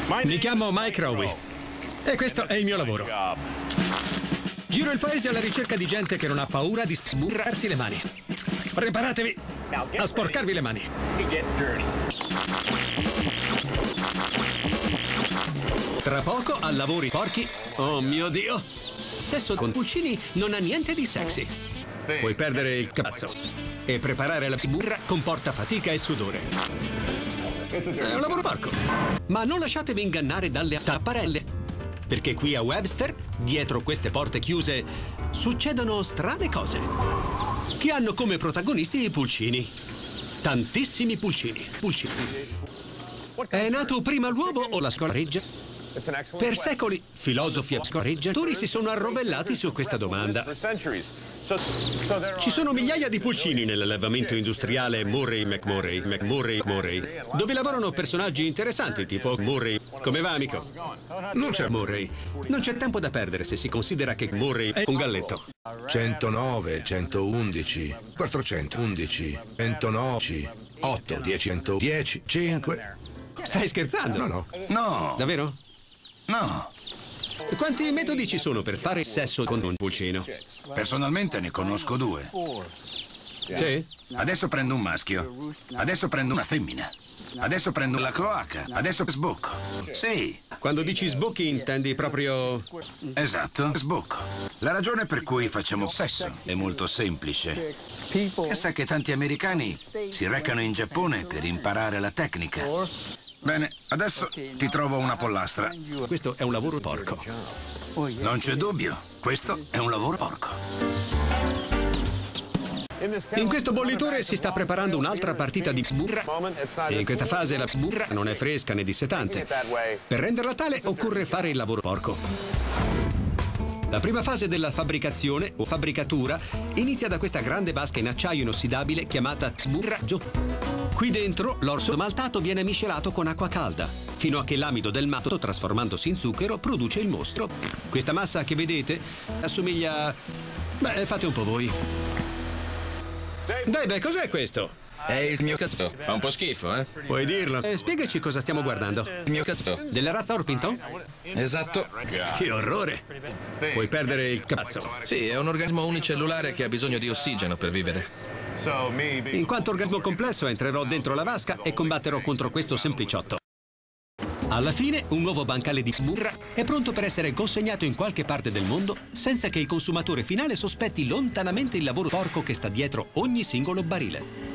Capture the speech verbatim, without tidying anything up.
Mi chiamo Mike Rowe e questo è il mio lavoro. Giro il paese alla ricerca di gente che non ha paura di sburrarsi le mani. Preparatevi a sporcarvi le mani. Tra poco a lavori porchi. Oh mio Dio! Sesso con pulcini non ha niente di sexy. Puoi perdere il cazzo e preparare la sburra comporta fatica e sudore. È un lavoro porco. Ma non lasciatevi ingannare dalle tapparelle, perché qui a Webster, dietro queste porte chiuse, succedono strane cose che hanno come protagonisti i pulcini. Tantissimi pulcini. Pulcini. È nato prima l'uovo o la scorreggia? Per secoli, filosofi e scorreggiatori si sono arrovellati su questa domanda. Ci sono migliaia di pulcini nell'allevamento industriale Murray McMurray, McMurray, Murray, dove lavorano personaggi interessanti tipo Murray. Come va, amico? Non c'è Murray. Non c'è tempo da perdere se si considera che Murray è un galletto. centonove, centoundici, quattrocentoundici, centonove, otto, dieci, centodieci, cinque... Stai scherzando? No, no. No. Davvero? No. Quanti metodi ci sono per fare sesso con un pulcino? Personalmente ne conosco due. Sì? Adesso prendo un maschio. Adesso prendo una femmina. Adesso prendo la cloaca. Adesso sbocco. Sì. Quando dici sbocchi intendi proprio... Esatto, sbocco. La ragione per cui facciamo sesso è molto semplice. Pensa che tanti americani si recano in Giappone per imparare la tecnica. Bene, adesso ti trovo una pollastra. Questo è un lavoro porco. Non c'è dubbio, questo è un lavoro porco. In questo bollitore si sta preparando un'altra partita di sburra e in questa fase la sburra non è fresca né dissetante. Per renderla tale occorre fare il lavoro porco. La prima fase della fabbricazione o fabbricatura inizia da questa grande vasca in acciaio inossidabile chiamata sburra gio. Qui dentro l'orso maltato viene miscelato con acqua calda, fino a che l'amido del matto, trasformandosi in zucchero, produce il mostro. Questa massa che vedete assomiglia... Beh, fate un po' voi. Dai, beh, cos'è questo? È il mio cazzo. Fa un po' schifo, eh? Puoi dirlo. Eh, spiegaci cosa stiamo guardando. Il mio cazzo. Della razza Orpington? Esatto. Che orrore. Puoi perdere il cazzo. Sì, è un organismo unicellulare che ha bisogno di ossigeno per vivere. In quanto orgasmo complesso entrerò dentro la vasca e combatterò contro questo sempliciotto. Alla fine, un nuovo bancale di sburra è pronto per essere consegnato in qualche parte del mondo senza che il consumatore finale sospetti lontanamente il lavoro porco che sta dietro ogni singolo barile.